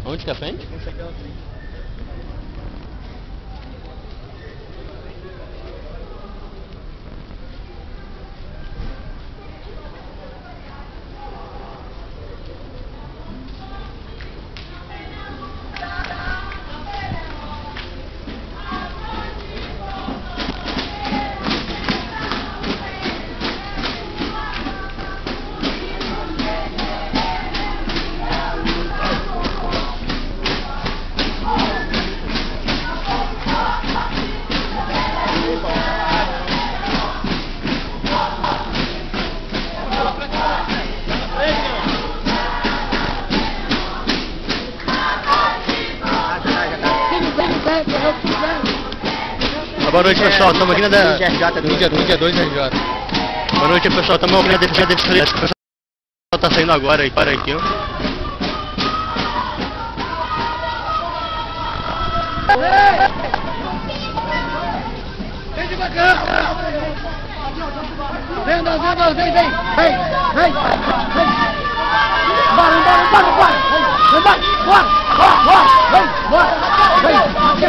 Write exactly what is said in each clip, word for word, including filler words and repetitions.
Onde que é a frente? Boa noite, pessoal. Estamos aqui na da... no dia dois da R J. Boa noite, pessoal. Estamos aqui na defesa da defesa. O pessoal está saindo agora aí, para aqui, ó. Vem devagar! Vem, vem, vem, vem, vem! Vem, vem, vem! Bora, bora, bora, bora! Vem, bora, bora, bora, bora! Vem, bora! Vem,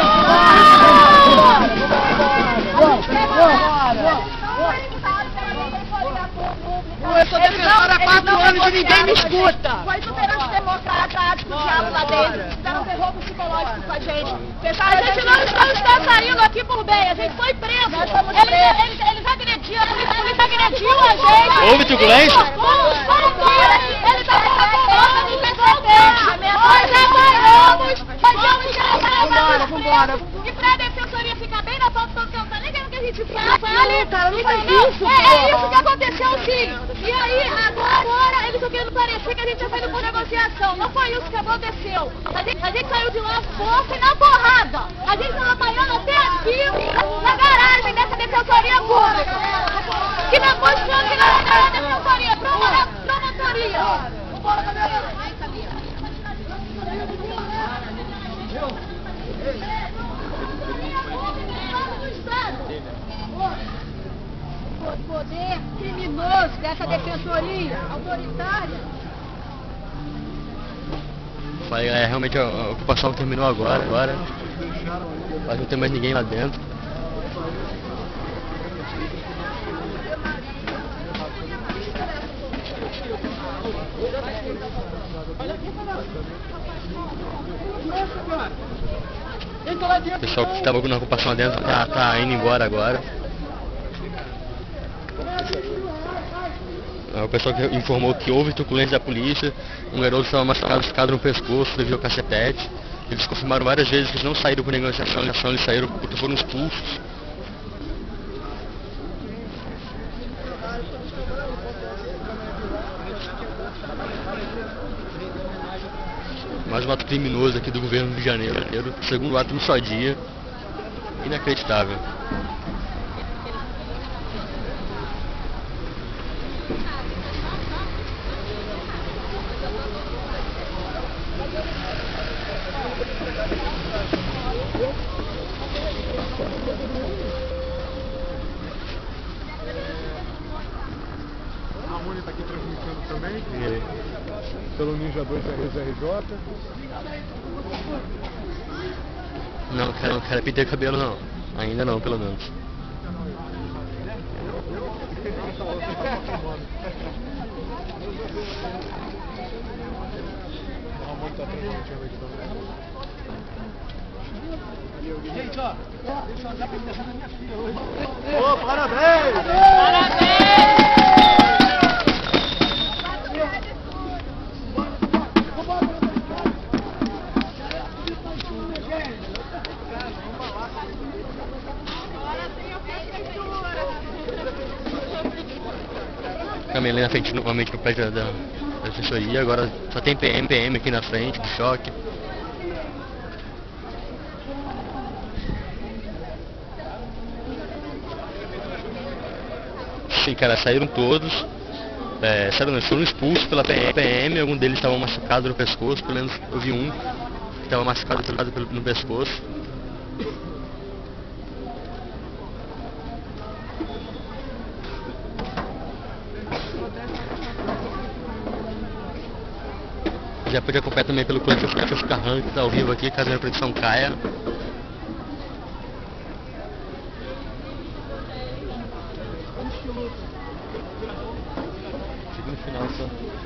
eu sou defensora há quatro anos e ninguém me escuta! Foi super antidemocrático, diabo lá dentro. Fizeram um terror psicológico com a gente. A gente não, não está saindo aqui por bem, a gente foi preso. Eles, eles, eles agrediram, a polícia agrediu a gente. Houve turbulência? Ele está falando de defender. Nós apoiamos, fazemos Vambora, vambora. E pra defensoria ficar bem na falta do campo, nem querendo que a gente fale. Cara, não faz isso, É, é isso que aconteceu sim. E aí, agora, agora eles estão querendo parecer que a gente está saindo por negociação. Não foi isso que aconteceu. A gente, a gente saiu de lá força e na porrada. A gente estava apanhando até aqui, na garagem dessa defensoria pública. Que demonstrou que não era defensoria, promotoria. Vambora, galera. O poder criminoso dessa defensoria autoritária. Falei, é, realmente a, a ocupação terminou agora, agora. Mas não tem mais ninguém lá dentro. O pessoal que estava na ocupação lá dentro tá, tá indo embora agora. O pessoal que informou que houve truculência da polícia, um garoto estava machucado, ficado no pescoço devido ao cacetete. Eles confirmaram várias vezes que eles não saíram por negociação, eles saíram porque foram expulsos. Mais um ato criminoso aqui do governo do Rio de Janeiro, segundo ato no só dia. Inacreditável. A Moni está aqui transmitindo também, É. pelo Ninja dois R J. Não, cara, não quero pintar cabelo não. Ainda não, pelo menos. A Moni está transmitindo aqui também. Gente, ó, deixa eu andar pra deixar na minha filha hoje. Ô, parabéns! Parabéns! Caminhei ali na frente, novamente no prédio da, da assessoria, agora só tem P M, P M aqui na frente, de choque. Sim, cara, saíram todos, é, saíram, não, foram expulsos pela P M, algum deles estavam machucados no pescoço, pelo menos eu vi um que estava machucado pelo, no pescoço. Já pode acompanhar também pelo coletivo Carranca, que está ao vivo aqui, caso a minha produção caia. Chega no final só.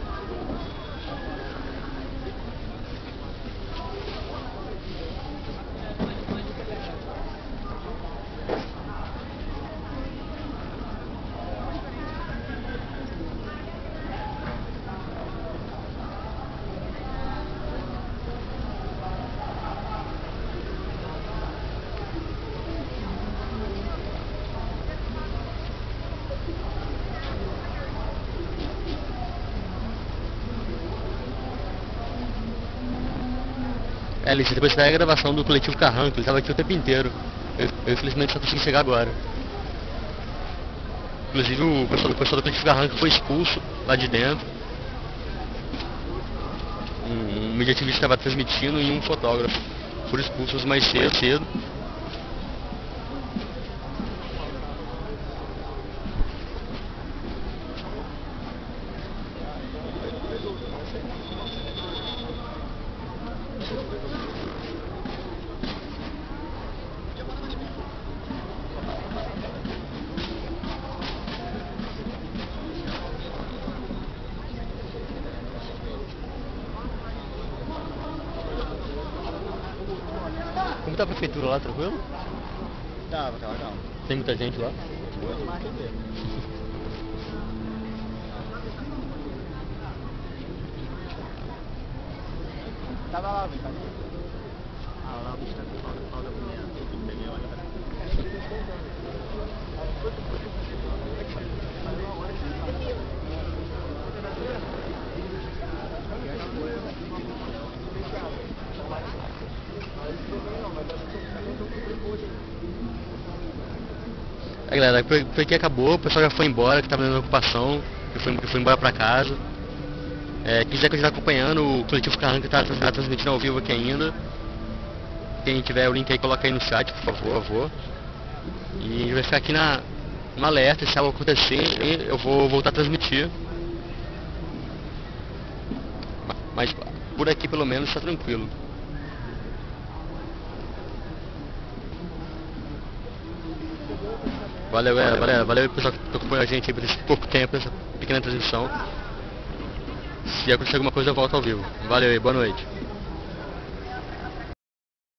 É, Alice, depois da gravação do coletivo Carranca, ele estava aqui o tempo inteiro. Eu, eu infelizmente só consegui chegar agora. Inclusive o pessoal, o pessoal do coletivo Carranca foi expulso lá de dentro. Um, um mediativista estava transmitindo e um fotógrafo foram expulsos mais cedo. cedo. Como tá a prefeitura lá, tranquilo? Tava, tava legal. Tem muita gente lá? Muito mais que inteiro. Tava lá, vem cá. Ah, lá o bicho tá com pau da pau da mulher. Peguei, olha. É, galera, por, por aqui acabou, o pessoal já foi embora, que estava na ocupação, que foi, que foi embora pra casa. É, quiser continuar acompanhando, o coletivo Carranca está tá transmitindo ao vivo aqui ainda. Quem tiver o link aí, coloca aí no chat, por favor, por favor. E a gente vai ficar aqui na, no alerta, se algo acontecer, eu vou voltar a transmitir. Mas por aqui pelo menos está tranquilo. Valeu, galera, valeu, valeu pessoal que acompanhou a gente aí por esse pouco tempo, essa pequena transmissão. Se acontecer alguma coisa, eu volto ao vivo. Valeu aí, boa noite.